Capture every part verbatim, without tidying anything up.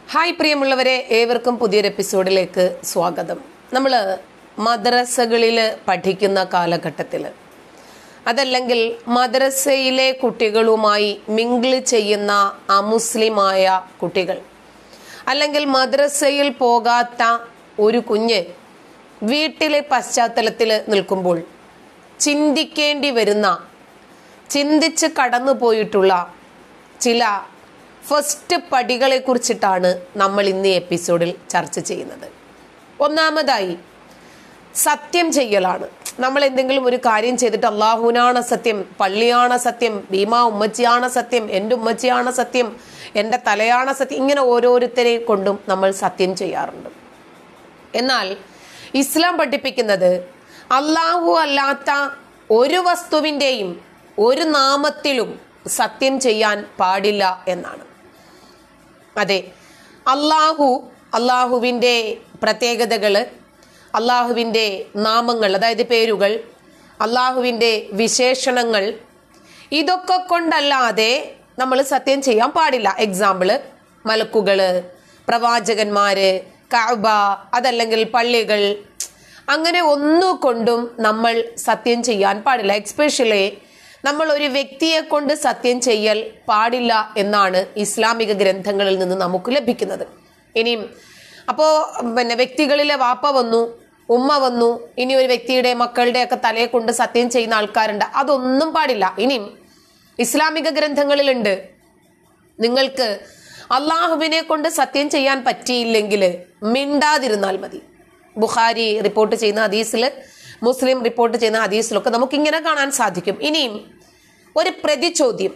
Hi പ്രിയമുള്ളവരെ, ഏവർക്കും പുതിയൊരു എപ്പിസോഡിലേക്ക് സ്വാഗതം. നമ്മൾ മദ്രസകളിൽ പഠിക്കുന്ന കാലഘട്ടത്തിൽ, അതല്ലെങ്കിൽ മദ്രസയിലെ കുട്ടികളുമായി മിങ്കിൾ ചെയ്യുന്ന അമുസ്ലിമായ കുട്ടികൾ, അല്ലെങ്കിൽ മദ്രസയിൽ പോകാത്ത ഒരു കുഞ്ഞ് വീട്ടിലെ പശ്ചാത്തലത്തിൽ നിൽക്കുമ്പോൾ ചിന്തിക്കേണ്ടി വരുന്ന, ചിന്തിച്ച് കടന്നു പോയിട്ടുള്ള ചില ഫസ്റ്റ് പടികളെ കുറിച്ചിട്ടാണ് നമ്മൾ ഇന്ന് എപ്പിസോഡിൽ ചർച്ച ചെയ്യുന്നത്. ഒന്നാമതായി സത്യം ചെയ്യലാണ്. നമ്മൾ എന്തെങ്കിലും ഒരു കാര്യം ചെയ്തിട്ട് അള്ളാഹുവിനാണ് സത്യം, പള്ളിയാണ് സത്യം, ഭീമാ ഉമ്മച്ചിയാണ് സത്യം, എൻ്റെ ഉമ്മച്ചിയാണ് സത്യം, എൻ്റെ തലയാണ് സത്യം, ഇങ്ങനെ ഓരോരുത്തരെ കൊണ്ടും നമ്മൾ സത്യം ചെയ്യാറുണ്ട്. എന്നാൽ ഇസ്ലാം പഠിപ്പിക്കുന്നത് അള്ളാഹു അല്ലാത്ത ഒരു വസ്തുവിൻ്റെയും ഒരു നാമത്തിലും സത്യം ചെയ്യാൻ പാടില്ല എന്നാണ്. അതെ, അള്ളാഹു, അള്ളാഹുവിൻ്റെ പ്രത്യേകതകൾ, അള്ളാഹുവിൻ്റെ നാമങ്ങൾ, അതായത് പേരുകൾ, അള്ളാഹുവിൻ്റെ വിശേഷണങ്ങൾ, ഇതൊക്കെ കൊണ്ടല്ലാതെ നമ്മൾ സത്യം ചെയ്യാൻ പാടില്ല. എക്സാമ്പിള് മലക്കുകൾ, പ്രവാചകന്മാര്, കഅബ, അതല്ലെങ്കിൽ പള്ളികൾ, അങ്ങനെ ഒന്നുകൊണ്ടും നമ്മൾ സത്യം ചെയ്യാൻ പാടില്ല. എക്സ്പെഷ്യലി നമ്മൾ ഒരു വ്യക്തിയെ കൊണ്ട് സത്യം ചെയ്യൽ പാടില്ല എന്നാണ് ഇസ്ലാമിക ഗ്രന്ഥങ്ങളിൽ നിന്ന് നമുക്ക് ലഭിക്കുന്നത്. ഇനിയും അപ്പോൾ പിന്നെ വ്യക്തികളിലെ വാപ്പ വന്നു, ഉമ്മ വന്നു, ഇനി ഒരു വ്യക്തിയുടെ മക്കളുടെ ഒക്കെ തലയെ കൊണ്ട് സത്യം ചെയ്യുന്ന ആൾക്കാരുണ്ട്, അതൊന്നും പാടില്ല. ഇനിയും ഇസ്ലാമിക ഗ്രന്ഥങ്ങളിലുണ്ട്, നിങ്ങൾക്ക് അള്ളാഹുവിനെ കൊണ്ട് സത്യം ചെയ്യാൻ പറ്റിയില്ലെങ്കിൽ മിണ്ടാതിരുന്നാൽ മതി. ബുഖാരി റിപ്പോർട്ട് ചെയ്യുന്ന ഹദീസിൽ, മുസ്ലിം റിപ്പോർട്ട് ചെയ്യുന്ന ഹദീസിലൊക്കെ നമുക്കിങ്ങനെ കാണാൻ സാധിക്കും. ഇനിയും ഒരു പ്രതിചോദ്യം,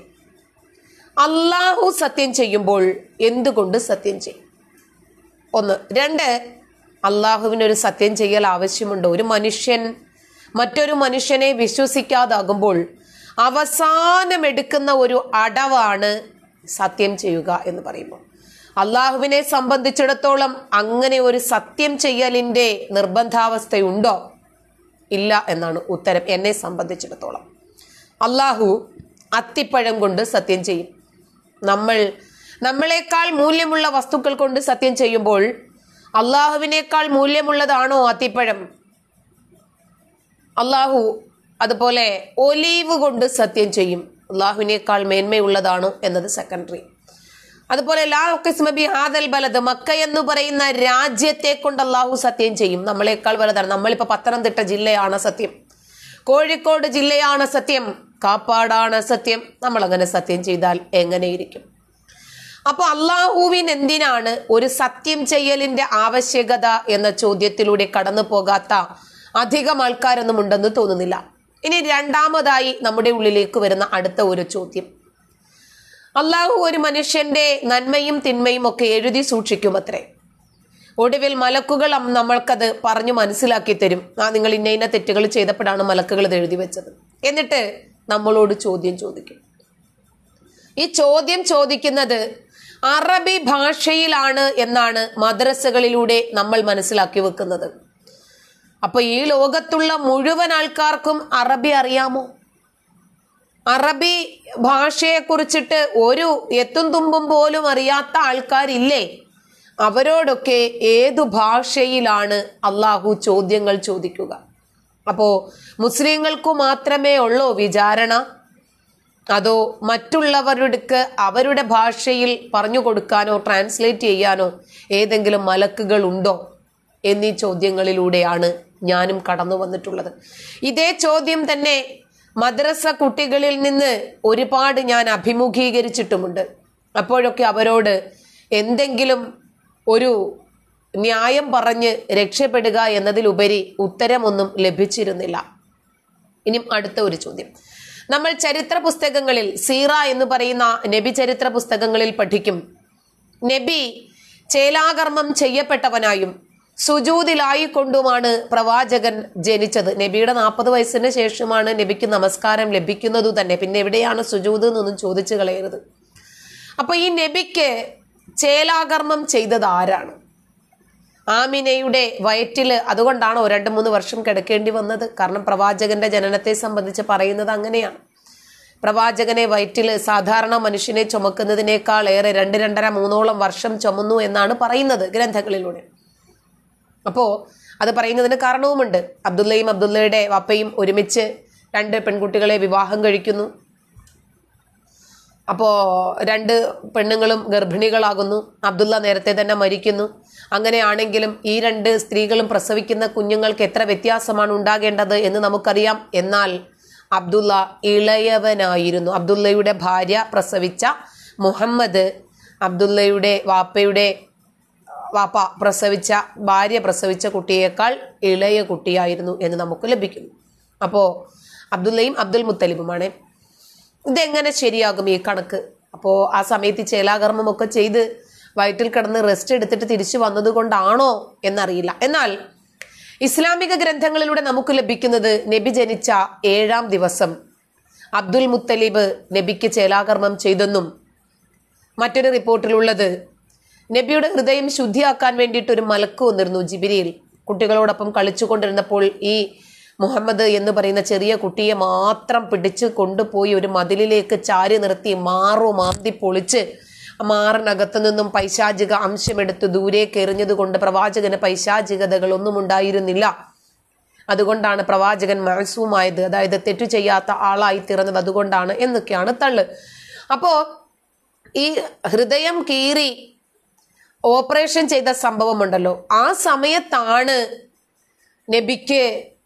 അള്ളാഹു സത്യം ചെയ്യുമ്പോൾ എന്തുകൊണ്ട് സത്യം ചെയ്യും? ഒന്ന്. രണ്ട്, അള്ളാഹുവിനൊരു സത്യം ചെയ്യൽ ആവശ്യമുണ്ടോ? ഒരു മനുഷ്യൻ മറ്റൊരു മനുഷ്യനെ വിശ്വസിക്കാതാകുമ്പോൾ അവസാനം എടുക്കുന്ന ഒരു അടവാണ് സത്യം ചെയ്യുക എന്ന് പറയുമ്പോൾ. അള്ളാഹുവിനെ സംബന്ധിച്ചിടത്തോളം അങ്ങനെ ഒരു സത്യം ചെയ്യലിൻ്റെ നിർബന്ധാവസ്ഥയുണ്ടോ? ഇല്ല എന്നാണ് ഉത്തരം. എന്നെ സംബന്ധിച്ചിടത്തോളം അള്ളാഹു അത്തിപ്പഴം കൊണ്ട് സത്യം ചെയ്യും. നമ്മൾ നമ്മളെക്കാൾ മൂല്യമുള്ള വസ്തുക്കൾ കൊണ്ട് സത്യം ചെയ്യുമ്പോൾ അള്ളാഹുവിനേക്കാൾ മൂല്യമുള്ളതാണോ അത്തിപ്പഴം? അള്ളാഹു അതുപോലെ ഒലീവ് കൊണ്ട് സത്യം ചെയ്യും. അള്ളാഹുവിനേക്കാൾ മേന്മയുള്ളതാണോ എന്നത് സെക്കൻഡറി. അതുപോലെ ലാ ഉഖ്സിമു ബിഹാദൽ ബലദ്, മക്ക എന്ന് പറയുന്ന രാജ്യത്തെ കൊണ്ട് അള്ളാഹു സത്യം ചെയ്യും, നമ്മളെക്കാൾ വലുതാണ്. നമ്മളിപ്പോൾ പത്തനംതിട്ട ജില്ലയാണ് സത്യം, കോഴിക്കോട് ജില്ലയാണ് സത്യം, കാപ്പാടാണ് സത്യം. നമ്മൾ അങ്ങനെ സത്യം ചെയ്താൽ എങ്ങനെയിരിക്കും? അപ്പോൾ അള്ളാഹുവിന് എന്തിനാണ് ഒരു സത്യം ചെയ്യലിന്റെ ആവശ്യകത എന്ന ചോദ്യത്തിലൂടെ കടന്നു പോകാത്ത അധികം ആൾക്കാരൊന്നും ഉണ്ടെന്ന് തോന്നുന്നില്ല. ഇനി രണ്ടാമതായി നമ്മുടെ ഉള്ളിലേക്ക് വരുന്ന അടുത്ത ഒരു ചോദ്യം, അള്ളാഹു ഒരു മനുഷ്യന്റെ നന്മയും തിന്മയും ഒക്കെ എഴുതി സൂക്ഷിക്കുമത്രേ. ഒടുവിൽ മലക്കുകൾ നമ്മൾക്കത് പറഞ്ഞു മനസ്സിലാക്കി തരും. ആ, നിങ്ങൾ ഇന്ന ഇന്ന തെറ്റുകൾ ചെയ്തപ്പോഴാണ് മലക്കുകൾ ഇത് എഴുതി വെച്ചത്. എന്നിട്ട് നമ്മളോട് ചോദ്യം ചോദിക്കും. ഈ ചോദ്യം ചോദിക്കുന്നത് അറബി ഭാഷയിലാണ് എന്നാണ് മദ്രസകളിലൂടെ നമ്മൾ മനസ്സിലാക്കി വെക്കുന്നത്. അപ്പൊ ഈ ലോകത്തുള്ള മുഴുവൻ ആൾക്കാർക്കും അറബി അറിയാമോ? അറബി ഭാഷയെ കുറിച്ചിട്ട് ഒരു എത്തും തുമ്പും പോലും അറിയാത്ത ആൾക്കാരില്ലേ? അവരോടൊക്കെ ഏതു ഭാഷയിലാണ് അള്ളാഹു ചോദ്യങ്ങൾ ചോദിക്കുക? അപ്പോ മുസ്ലിങ്ങൾക്ക് മാത്രമേ ഉള്ളൂ വിചാരണ? അതോ മറ്റുള്ളവരുടെ അവരുടെ ഭാഷയിൽ പറഞ്ഞു കൊടുക്കാനോ ട്രാൻസ്ലേറ്റ് ചെയ്യാനോ ഏതെങ്കിലും മലക്കുകൾ ഉണ്ടോ എന്നീ ചോദ്യങ്ങളിലൂടെയാണ് ഞാനും കടന്നു വന്നിട്ടുള്ളത്. ഇതേ ചോദ്യം തന്നെ മദ്രസ കുട്ടികളിൽ നിന്ന് ഒരുപാട് ഞാൻ അഭിമുഖീകരിച്ചിട്ടുമുണ്ട്. അപ്പോഴൊക്കെ അവരോട് എന്തെങ്കിലും ഒരു ന്യായം പറഞ്ഞ് രക്ഷപ്പെടുക എന്നതിലുപരി ഉത്തരമൊന്നും ലഭിച്ചിരുന്നില്ല. ഇനി അടുത്ത ഒരു ചോദ്യം, നമ്മൾ ചരിത്ര പുസ്തകങ്ങളിൽ, സീറ എന്ന് പറയുന്ന നബി ചരിത്ര പുസ്തകങ്ങളിൽ പഠിക്കും, നബി ചേലാകർമ്മം ചെയ്യപ്പെട്ടവനായും സുജൂദിലായിക്കൊണ്ടുമാണ് പ്രവാചകൻ ജനിച്ചത്. നബിയുടെ നാൽപ്പത് വയസ്സിന് ശേഷമാണ് നബിക്ക് നമസ്കാരം ലഭിക്കുന്നത് തന്നെ. പിന്നെ എവിടെയാണ് സുജൂദ് എന്നൊന്നും ചോദിച്ചു കളയരുത്. അപ്പൊ ഈ നബിക്ക് ചേലാകർമ്മം ചെയ്തത് ആരാണ്? ആമിനയുടെ വയറ്റില്. അതുകൊണ്ടാണോ രണ്ട് മൂന്ന് വർഷം കിടക്കേണ്ടി വന്നത്? കാരണം പ്രവാചകന്റെ ജനനത്തെ സംബന്ധിച്ച് പറയുന്നത് അങ്ങനെയാണ്. പ്രവാചകനെ വയറ്റിൽ സാധാരണ മനുഷ്യനെ ചുമക്കുന്നതിനേക്കാൾ ഏറെ രണ്ട് രണ്ടര മൂന്നോളം വർഷം ചുമന്നു എന്നാണ് പറയുന്നത് ഗ്രന്ഥങ്ങളിലൂടെ. അപ്പോ അത് പറയുന്നതിന് കാരണവുമുണ്ട്. അബ്ദുള്ളയും അബ്ദുള്ളയുടെ വാപ്പയും ഒരുമിച്ച് രണ്ട് പെൺകുട്ടികളെ വിവാഹം കഴിക്കുന്നു. അപ്പോ രണ്ട് പെണ്ണുങ്ങളും ഗർഭിണികളാകുന്നു. അബ്ദുള്ള നേരത്തെ തന്നെ മരിക്കുന്നു. അങ്ങനെയാണെങ്കിലും ഈ രണ്ട് സ്ത്രീകളും പ്രസവിക്കുന്ന കുഞ്ഞുങ്ങൾക്ക് എത്ര വ്യത്യാസമാണ് ഉണ്ടാകേണ്ടത് എന്ന് നമുക്കറിയാം. എന്നാൽ അബ്ദുള്ള ഇളയവനായിരുന്നു. അബ്ദുള്ളയുടെ ഭാര്യ പ്രസവിച്ച മുഹമ്മദ് അബ്ദുള്ളയുടെ വാപ്പയുടെ വാപ്പ പ്രസവിച്ച ഭാര്യ പ്രസവിച്ച കുട്ടിയേക്കാൾ ഇളയ കുട്ടിയായിരുന്നു എന്ന് നമുക്ക് ലഭിക്കുന്നു. അപ്പോൾ അബ്ദുള്ളയും അബ്ദുൽ മുത്തലിബുമാണ്. ഇതെങ്ങനെ ശരിയാകും ഈ കണക്ക്? അപ്പോൾ ആ സമയത്ത് ചേലാകർമ്മമൊക്കെ ചെയ്ത് വയറ്റിൽ കിടന്ന് റെസ്റ്റ് എടുത്തിട്ട് തിരിച്ചു വന്നത് കൊണ്ടാണോ എന്നറിയില്ല. എന്നാൽ ഇസ്ലാമിക ഗ്രന്ഥങ്ങളിലൂടെ നമുക്ക് ലഭിക്കുന്നത് നബി ജനിച്ച ഏഴാം ദിവസം അബ്ദുൽ മുത്തലിബ് നബിക്ക് ചേലാകർമ്മം ചെയ്തെന്നും മറ്റൊരു റിപ്പോർട്ടിലുള്ളത് നബിയുടെ ഹൃദയം ശുദ്ധിയാക്കാൻ വേണ്ടിയിട്ട് ഒരു മലക്ക് വന്നിരുന്നു, ജിബ്രീൽ. കുട്ടികളോടൊപ്പം കളിച്ചുകൊണ്ടിരുന്നപ്പോൾ ഈ മുഹമ്മദ് എന്ന് പറയുന്ന ചെറിയ കുട്ടിയെ മാത്രം പിടിച്ച് കൊണ്ടുപോയി ഒരു മതിലിലേക്ക് ചാരി നിർത്തി മാറു മാന്തി പൊളിച്ച് മാറിനകത്തു നിന്നും പൈശാചിക അംശമെടുത്ത് ദൂരേക്ക് എറിഞ്ഞത് കൊണ്ട് പ്രവാചകന് പൈശാചികതകൾ ഒന്നും ഉണ്ടായിരുന്നില്ല. അതുകൊണ്ടാണ് പ്രവാചകൻ മഅസൂമായത്, അതായത് തെറ്റു ചെയ്യാത്ത ആളായി തീർന്നത് അതുകൊണ്ടാണ് എന്നൊക്കെയാണ് തള്ള്. അപ്പോ ഈ ഹൃദയം കീറി ഓപ്പറേഷൻ ചെയ്ത സംഭവമുണ്ടല്ലോ, ആ സമയത്താണ് നബിക്ക്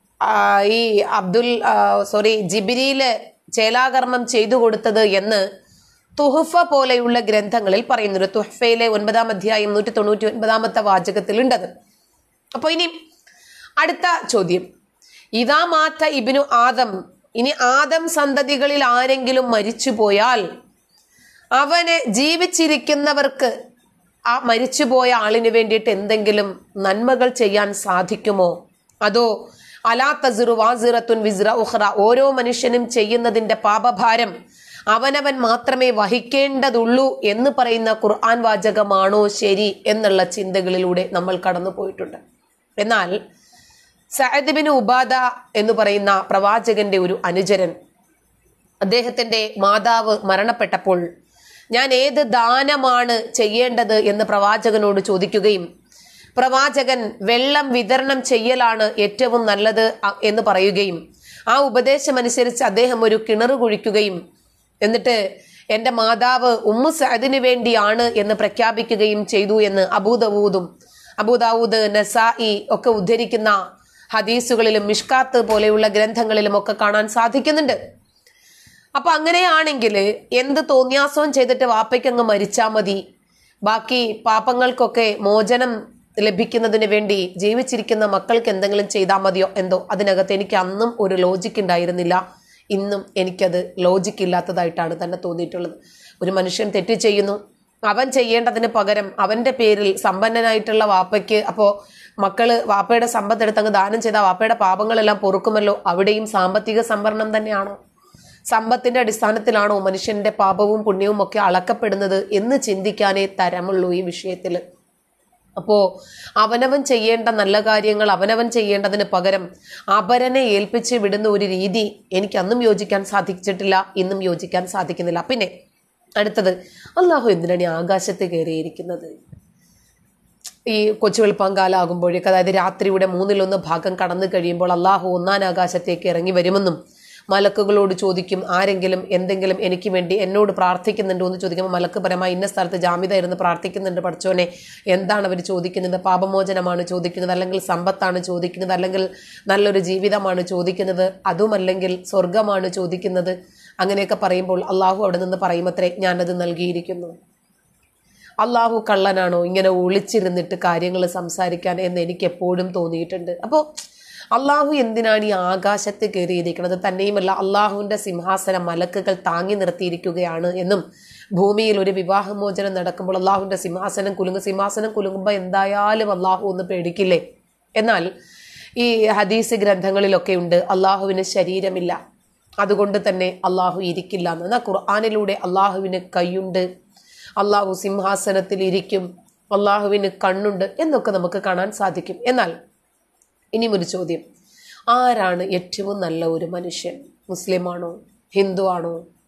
ഈ അബ്ദുൽ സോറി ജിബ്രീല് ചേലാകർമ്മം ചെയ്തു കൊടുത്തത് എന്ന് തുഹ്ഫ പോലെയുള്ള ഗ്രന്ഥങ്ങളിൽ പറയുന്നുണ്ട്. തുഹ്ഫയിലെ ഒൻപതാം അധ്യായം നൂറ്റി തൊണ്ണൂറ്റി ഒൻപതാമത്തെ വാചകത്തിൽ ഉണ്ടത്. അപ്പൊ ഇനി അടുത്ത ചോദ്യം, ഇതാ മാറ്റ ഇബ്നു ആദം, ഇനി ആദം സന്തതികളിൽ ആരെങ്കിലും മരിച്ചു പോയാൽ അവന് ജീവിച്ചിരിക്കുന്നവർക്ക് ആ മരിച്ചുപോയ ആളിന് വേണ്ടിയിട്ട് എന്തെങ്കിലും നന്മകൾ ചെയ്യാൻ സാധിക്കുമോ? അതോ അലാ തസിറു വാസിറത്തുൻ വിസ്റ ഉഖ്റ, ഓരോ മനുഷ്യനും ചെയ്യുന്നതിന്റെ പാപഭാരം അവനവൻ മാത്രമേ വഹിക്കേണ്ടതുള്ളൂ എന്ന് പറയുന്ന ഖുർആൻ വാചകമാണോ ശരി എന്നുള്ള ചിന്തകളിലൂടെ നമ്മൾ കടന്നു പോയിട്ടുണ്ട്. എന്നാൽ സഅദ് ബിൻ ഉബാദ എന്ന് പറയുന്ന പ്രവാചകന്റെ ഒരു അനുചരൻ, അദ്ദേഹത്തിന്റെ മാതാവ് മരണപ്പെട്ടപ്പോൾ ഞാൻ ഏത് ദാനമാണ് ചെയ്യേണ്ടത് എന്ന് പ്രവാചകനോട് ചോദിക്കുകയും പ്രവാചകൻ വെള്ളം വിതരണം ചെയ്യലാണ് ഏറ്റവും നല്ലത് എന്ന് പറയുകയും ആ ഉപദേശമനുസരിച്ച് അദ്ദേഹം ഒരു കിണർ കുഴിക്കുകയും എന്നിട്ട് എൻ്റെ മാതാവ് ഉമ്മു സഅദിന് വേണ്ടിയാണ് എന്ന് പ്രഖ്യാപിക്കുകയും ചെയ്തു എന്ന് അബൂദാവൂദും അബൂദാവൂദ് നസായി ഒക്കെ ഉദ്ധരിക്കുന്ന ഹദീസുകളിലും മിഷ്കാത്ത് പോലെയുള്ള ഗ്രന്ഥങ്ങളിലും ഒക്കെ കാണാൻ സാധിക്കുന്നുണ്ട്. അപ്പൊ അങ്ങനെയാണെങ്കിൽ എന്ത് തോന്നിയാസവും ചെയ്തിട്ട് വാപ്പയ്ക്കങ്ങ് മരിച്ചാൽ മതി, ബാക്കി പാപങ്ങൾക്കൊക്കെ മോചനം ലഭിക്കുന്നതിന് വേണ്ടി ജീവിച്ചിരിക്കുന്ന മക്കൾക്ക് എന്തെങ്കിലും ചെയ്താൽ മതിയോ എന്തോ? അതിനകത്ത് എനിക്ക് അന്നും ഒരു ലോജിക്ക് ഉണ്ടായിരുന്നില്ല, ഇന്നും എനിക്കത് ലോജിക്ക് ഇല്ലാത്തതായിട്ടാണ് തന്നെ തോന്നിയിട്ടുള്ളത്. ഒരു മനുഷ്യൻ തെറ്റ് ചെയ്യുന്നു, അവൻ ചെയ്യേണ്ടതിന് പകരം അവന്റെ പേരിൽ സമ്പന്നനായിട്ടുള്ള വാപ്പയ്ക്ക്, അപ്പോ മക്കള് വാപ്പയുടെ സമ്പത്ത് എടുത്തങ്ങ് ദാനം ചെയ്ത വാപ്പയുടെ പാപങ്ങളെല്ലാം പൊറുക്കുമല്ലോ, അവിടെയും സാമ്പത്തിക സംവരണം തന്നെയാണോ? സമ്പത്തിന്റെ അടിസ്ഥാനത്തിലാണോ മനുഷ്യന്റെ പാപവും പുണ്യവും ഒക്കെ അളക്കപ്പെടുന്നത് എന്ന് ചിന്തിക്കാനേ തരമുള്ളൂ ഈ വിഷയത്തിൽ. അപ്പോ അവനവൻ ചെയ്യേണ്ട നല്ല കാര്യങ്ങൾ അവനവൻ ചെയ്യേണ്ടതിന് പകരം അപരനെ ഏൽപ്പിച്ച് വിടുന്ന ഒരു രീതി എനിക്ക് അന്നും യോജിക്കാൻ സാധിച്ചിട്ടില്ല, ഇന്നും യോജിക്കാൻ സാധിക്കുന്നില്ല. പിന്നെ അടുത്തത്, അള്ളാഹു എന്തിനാണ് ഈ ആകാശത്ത് കയറിയിരിക്കുന്നത്? ഈ കൊച്ചു വെളുപ്പാങ്കാലം ആകുമ്പോഴേക്ക്, അതായത് രാത്രിയുടെ മൂന്നിലൊന്ന് ഭാഗം കടന്നു കഴിയുമ്പോൾ അള്ളാഹു ഒന്നാം ആകാശത്തേക്ക് ഇറങ്ങി വരുമെന്നും മലക്കുകളോട് ചോദിക്കും, ആരെങ്കിലും എന്തെങ്കിലും എനിക്ക് വേണ്ടി എന്നോട് പ്രാർത്ഥിക്കുന്നുണ്ടോ എന്ന് ചോദിക്കുമ്പോൾ മലക്ക് പരമായി ഇന്ന സ്ഥലത്ത് ജാമിത ഇരുന്ന് പ്രാർത്ഥിക്കുന്നുണ്ട്, പഠിച്ചോനെ എന്താണ് അവർ ചോദിക്കുന്നത്? പാപമോചനമാണ് ചോദിക്കുന്നത്, അല്ലെങ്കിൽ സമ്പത്താണ് ചോദിക്കുന്നത്, അല്ലെങ്കിൽ നല്ലൊരു ജീവിതമാണ് ചോദിക്കുന്നത്, അതുമല്ലെങ്കിൽ സ്വർഗമാണ് ചോദിക്കുന്നത്. അങ്ങനെയൊക്കെ പറയുമ്പോൾ അള്ളാഹു അവിടെ നിന്ന് പറയുമത്രേ, ഞാനത് നൽകിയിരിക്കുന്നു. അള്ളാഹു കള്ളനാണോ ഇങ്ങനെ ഒളിച്ചിരുന്നിട്ട് കാര്യങ്ങൾ സംസാരിക്കാൻ എന്ന് എനിക്ക് എപ്പോഴും തോന്നിയിട്ടുണ്ട്. അപ്പോൾ അള്ളാഹു എന്തിനാണ് ഈ ആകാശത്ത് കയറിയിരിക്കുന്നത്? തന്നെയുമല്ല, അള്ളാഹുവിന്റെ സിംഹാസനം മലക്കുകൾ താങ്ങി നിർത്തിയിരിക്കുകയാണ് എന്നും ഭൂമിയിൽ ഒരു വിവാഹമോചനം നടക്കുമ്പോൾ അള്ളാഹുവിന്റെ സിംഹാസനം കുലുങ്ങും, സിംഹാസനം കുലുങ്ങുമ്പോൾ എന്തായാലും അള്ളാഹു ഒന്ന് പേടിക്കില്ലേ? എന്നാൽ ഈ ഹദീസ് ഗ്രന്ഥങ്ങളിലൊക്കെ ഉണ്ട് അള്ളാഹുവിന് ശരീരമില്ല, അതുകൊണ്ട് തന്നെ അള്ളാഹു ഇരിക്കില്ല എന്ന്. എന്നാൽ ഖുർആനിലൂടെ അള്ളാഹുവിന് കൈയുണ്ട്, അള്ളാഹു സിംഹാസനത്തിൽ ഇരിക്കും, അള്ളാഹുവിന് കണ്ണുണ്ട് എന്നൊക്കെ നമുക്ക് കാണാൻ സാധിക്കും. എന്നാൽ ഇനിയും ഒരു ചോദ്യം, ആരാണ് ഏറ്റവും നല്ല ഒരു മനുഷ്യൻ? മുസ്ലിമാണോ, ഹിന്ദു ആണോ,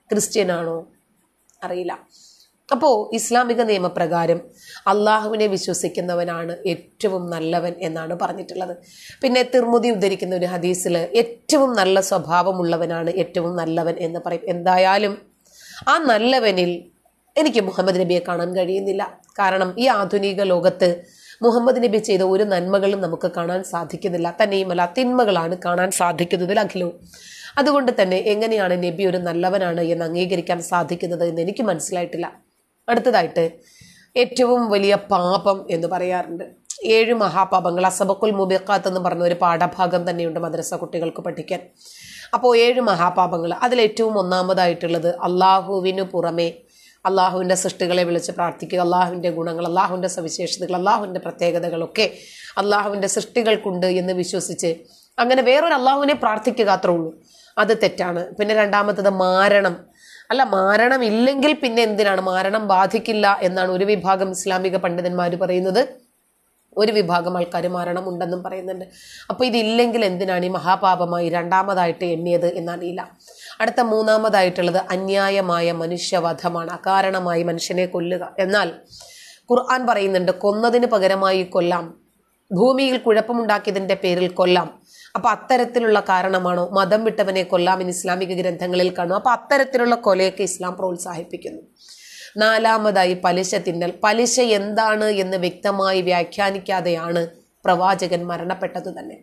ക്രിസ്ത്യനാണോ? അറിയില്ല. അപ്പോൾ ഇസ്ലാമിക നിയമപ്രകാരം അള്ളാഹുവിനെ വിശ്വസിക്കുന്നവനാണ് ഏറ്റവും നല്ലവൻ എന്നാണ് പറഞ്ഞിട്ടുള്ളത്. പിന്നെ തിർമുദി ഉദ്ധരിക്കുന്ന ഒരു ഹദീസിൽ ഏറ്റവും നല്ല സ്വഭാവമുള്ളവനാണ് ഏറ്റവും നല്ലവൻ എന്ന് പറയും. എന്തായാലും ആ നല്ലവനിൽ എനിക്ക് മുഹമ്മദ് നബിയെ കാണാൻ കഴിയുന്നില്ല. കാരണം ഈ ആധുനിക ലോകത്ത് മുഹമ്മദ് നബി ചെയ്ത ഒരു നന്മകളും നമുക്ക് കാണാൻ സാധിക്കുന്നില്ല. തന്നെയുമല്ല, തിന്മകളാണ് കാണാൻ സാധിക്കുന്നതിൽ അഖിലവും. അതുകൊണ്ട് തന്നെ എങ്ങനെയാണ് നബി ഒരു നല്ലവനാണ് എന്ന് അംഗീകരിക്കാൻ സാധിക്കുന്നത് എന്ന് എനിക്ക് മനസ്സിലായിട്ടില്ല. അടുത്തതായിട്ട് ഏറ്റവും വലിയ പാപം എന്ന് പറയാറുണ്ട്. ഏഴ് മഹാപാപങ്ങൾ, അസബക്കുൽ മുബിഖാത്ത് എന്ന് പറഞ്ഞ ഒരു പാഠഭാഗം തന്നെയുണ്ട് മദ്രസ കുട്ടികൾക്ക് പഠിക്കാൻ. അപ്പോൾ ഏഴ് മഹാപാപങ്ങൾ, അതിലേറ്റവും ഒന്നാമതായിട്ടുള്ളത് അള്ളാഹുവിനു പുറമെ അള്ളാഹുവിൻ്റെ സൃഷ്ടികളെ വിളിച്ച് പ്രാർത്ഥിക്കുക. അള്ളാഹുവിൻ്റെ ഗുണങ്ങൾ, അള്ളാഹുവിൻ്റെ സവിശേഷതകൾ, അള്ളാഹുവിൻ്റെ പ്രത്യേകതകളൊക്കെ അള്ളാഹുവിൻ്റെ സൃഷ്ടികൾക്കുണ്ട് എന്ന് വിശ്വസിച്ച് അങ്ങനെ വേറൊരു അള്ളാഹുവിനെ പ്രാർത്ഥിക്കുക, അത്രേ ഉള്ളൂ. അത് തെറ്റാണ്. പിന്നെ രണ്ടാമത്തത് മാരണം. അല്ല, മാരണം ഇല്ലെങ്കിൽ പിന്നെ എന്തിനാണ്? മാരണം ബാധിക്കില്ല എന്നാണ് ഒരു വിഭാഗം ഇസ്ലാമിക പണ്ഡിതന്മാർ പറയുന്നത്. ഒരു വിഭാഗം ആൾക്കാർ മരണമുണ്ടെന്നും പറയുന്നുണ്ട്. അപ്പോൾ ഇതില്ലെങ്കിൽ എന്തിനാണ് ഈ മഹാപാപമായി രണ്ടാമതായിട്ട് എണ്ണിയത് എന്നറിയില്ല. അടുത്ത മൂന്നാമതായിട്ടുള്ളത് അന്യായമായ മനുഷ്യവധമാണ്. അകാരണമായി മനുഷ്യനെ കൊല്ലുക. എന്നാൽ ഖുർആൻ പറയുന്നുണ്ട് കൊന്നതിന് പകരമായി കൊല്ലാം, ഭൂമിയിൽ കുഴപ്പമുണ്ടാക്കിയതിൻ്റെ പേരിൽ കൊല്ലാം. അപ്പൊ അത്തരത്തിലുള്ള കാരണമാണോ? മതം വിട്ടവനെ കൊല്ലാം എന്ന് ഇസ്ലാമിക ഗ്രന്ഥങ്ങളിൽ കാണും. അപ്പൊ അത്തരത്തിലുള്ള കൊലയൊക്കെ ഇസ്ലാം പ്രോത്സാഹിപ്പിക്കുന്നു. നാലാമതായി പലിശ തിന്നൽ. പലിശ എന്താണ് എന്ന് വ്യക്തമായി വ്യാഖ്യാനിക്കാതെയാണ് പ്രവാചകൻ മരണപ്പെട്ടത് തന്നെ.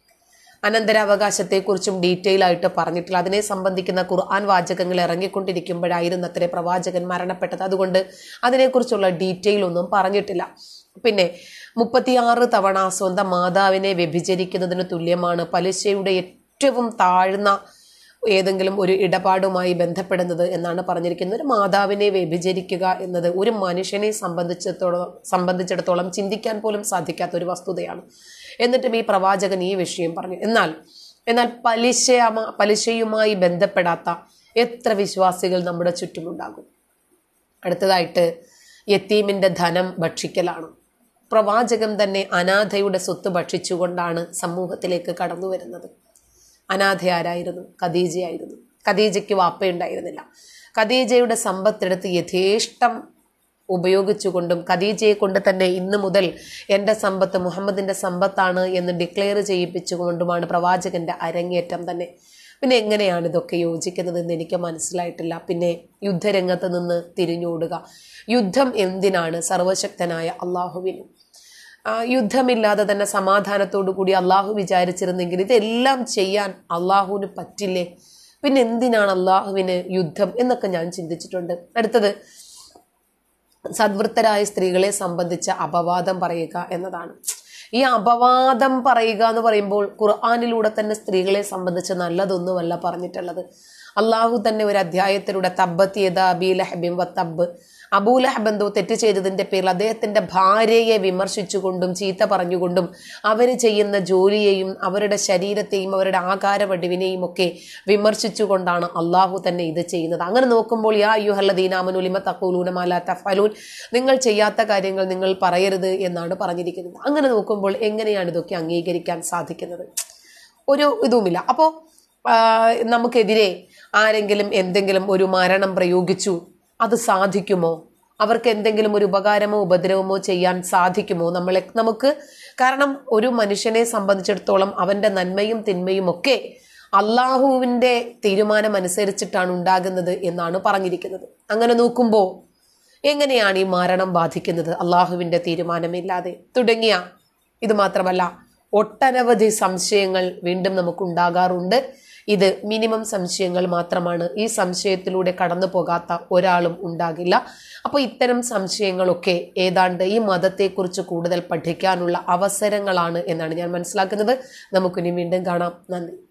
അനന്തരാവകാശത്തെക്കുറിച്ചും ഡീറ്റെയിൽ ആയിട്ട് പറഞ്ഞിട്ടില്ല. അതിനെ സംബന്ധിക്കുന്ന ഖുർആൻ വാചകങ്ങൾ ഇറങ്ങിക്കൊണ്ടിരിക്കുമ്പോഴായിരുന്നു അത്രേ പ്രവാചകൻ മരണപ്പെട്ടത്. അതുകൊണ്ട് അതിനെക്കുറിച്ചുള്ള ഡീറ്റെയിൽ ഒന്നും പറഞ്ഞിട്ടില്ല. പിന്നെ മുപ്പത്തിയാറ് തവണ സ്വന്തം മാതാവിനെ വ്യഭിചരിക്കുന്നതിന് തുല്യമാണ് പലിശയുടെ ഏറ്റവും താഴ്ന്ന ഏതെങ്കിലും ഒരു ഇടപാടുമായി ബന്ധപ്പെടുന്നത് എന്നാണ് പറഞ്ഞിരിക്കുന്നത്. ഒരു മാതാവിനെ വ്യഭിചരിക്കുക എന്നത് ഒരു മനുഷ്യനെ സംബന്ധിച്ചിടത്തോളം സംബന്ധിച്ചിടത്തോളം ചിന്തിക്കാൻ പോലും സാധിക്കാത്ത ഒരു വസ്തുതയാണ്. എന്നിട്ടും ഈ പ്രവാചകൻ ഈ വിഷയം പറഞ്ഞു. എന്നാൽ എന്നാൽ പലിശ പലിശയുമായി ബന്ധപ്പെടാത്ത എത്ര വിശ്വാസികൾ നമ്മുടെ ചുറ്റുമുണ്ടാകും. അടുത്തതായിട്ട് യത്തീമിൻ്റെ ധനം ഭക്ഷിക്കലാണ്. പ്രവാചകൻ തന്നെ അനാഥയുടെ സ്വത്ത് ഭക്ഷിച്ചുകൊണ്ടാണ് സമൂഹത്തിലേക്ക് കടന്നു വരുന്നത്. അനാഥ ആരായിരുന്നു? ഖദീജയായിരുന്നു. ഖദീജയ്ക്ക് വാപ്പയുണ്ടായിരുന്നില്ല. ഖദീജയുടെ സമ്പത്തെടുത്ത് യഥേഷ്ടം ഉപയോഗിച്ചുകൊണ്ടും ഖദീജയെ കൊണ്ട് തന്നെ ഇന്ന് മുതൽ എൻ്റെ സമ്പത്ത് മുഹമ്മദിൻ്റെ സമ്പത്താണ് എന്ന് ഡിക്ലെയർ ചെയ്യിപ്പിച്ചുകൊണ്ടുമാണ് പ്രവാചകന്റെ അരങ്ങേറ്റം തന്നെ. പിന്നെ എങ്ങനെയാണ് ഇതൊക്കെ യോജിക്കുന്നതെന്ന് എനിക്ക് മനസ്സിലായിട്ടില്ല. പിന്നെ യുദ്ധരംഗത്ത് നിന്ന് തിരിഞ്ഞോടുക. യുദ്ധം എന്തിനാണ്? സർവശക്തനായ അള്ളാഹുവിന്. യുദ്ധമില്ലാതെ തന്നെ സമാധാനത്തോടു കൂടി അള്ളാഹു വിചാരിച്ചിരുന്നെങ്കിൽ ഇതെല്ലാം ചെയ്യാൻ അള്ളാഹുവിന് പറ്റില്ലേ? പിന്നെ എന്തിനാണ് അള്ളാഹുവിന് യുദ്ധം എന്നൊക്കെ ഞാൻ ചിന്തിച്ചിട്ടുണ്ട്. അടുത്തത് സദ്വൃത്തരായ സ്ത്രീകളെ സംബന്ധിച്ച അപവാദം പറയുക എന്നതാണ്. ഈ അപവാദം പറയുക എന്ന് പറയുമ്പോൾ ഖുർആനിലൂടെ തന്നെ സ്ത്രീകളെ സംബന്ധിച്ച് നല്ലതൊന്നുമല്ല പറഞ്ഞിട്ടുള്ളത്. അള്ളാഹു തന്നെ ഒരു അധ്യായത്തിലൂടെ തബ്ബത്ത് യദാ അബീ ലഹബിൻ വതബ്ബ്, അബൂലഹബ് എന്തോ തെറ്റ് ചെയ്തതിന്റെ പേരിൽ അദ്ദേഹത്തിന്റെ ഭാര്യയെ വിമർശിച്ചുകൊണ്ടും ചീത്ത പറഞ്ഞുകൊണ്ടും അവർ ചെയ്യുന്ന ജോലിയെയും അവരുടെ ശരീരത്തെയും അവരുടെ ആകാരവടിവിനെയും ഒക്കെ വിമർശിച്ചുകൊണ്ടാണ് അള്ളാഹു തന്നെ ഇത് ചെയ്യുന്നത്. അങ്ങനെ നോക്കുമ്പോൾ യാ അയ്യുഹല്ലദീന ആമനൂ ലിമ തഖൂലൂന മാ ലാ തഫ്അലൂൻ, നിങ്ങൾ ചെയ്യാത്ത കാര്യങ്ങൾ നിങ്ങൾ പറയരുത് എന്നാണ് പറഞ്ഞിരിക്കുന്നത്. അങ്ങനെ നോക്കുമ്പോൾ എങ്ങനെയാണ് ഇതൊക്കെ അംഗീകരിക്കാൻ സാധിക്കുന്നത്? ഒരു ഇതുമില്ല. അപ്പോൾ നമുക്കെതിരെ ആരെങ്കിലും എന്തെങ്കിലും ഒരു മരണം പ്രയോഗിച്ചു, അത് സാധിക്കുമോ? അവർക്ക് എന്തെങ്കിലും ഒരു ഉപകാരമോ ഉപദ്രവമോ ചെയ്യാൻ സാധിക്കുമോ നമ്മളെ നമുക്ക്? കാരണം ഒരു മനുഷ്യനെ സംബന്ധിച്ചിടത്തോളം അവന്റെ നന്മയും തിന്മയും ഒക്കെ അള്ളാഹുവിന്റെ തീരുമാനം അനുസരിച്ചിട്ടാണ് ഉണ്ടാകുന്നത് എന്നാണ് പറഞ്ഞിരിക്കുന്നത്. അങ്ങനെ നോക്കുമ്പോൾ എങ്ങനെയാണ് ഈ മരണം ബാധിക്കുന്നത് അള്ളാഹുവിന്റെ തീരുമാനമില്ലാതെ? തുടങ്ങിയ ഇത് മാത്രമല്ല ഒട്ടനവധി സംശയങ്ങൾ വീണ്ടും നമുക്കുണ്ടാകാറുണ്ട്. ഇത് മിനിമം സംശയങ്ങൾ മാത്രമാണ്. ഈ സംശയത്തിലൂടെ കടന്നു പോകാത്ത ഒരാളും ഉണ്ടാകില്ല. അപ്പോൾ ഇത്തരം സംശയങ്ങളൊക്കെ ഏതാണ്ട് ഈ മതത്തെക്കുറിച്ച് കൂടുതൽ പഠിക്കാനുള്ള അവസരങ്ങളാണ് എന്നാണ് ഞാൻ മനസ്സിലാക്കുന്നത്. നമുക്കിനി വീണ്ടും കാണാം. നന്ദി.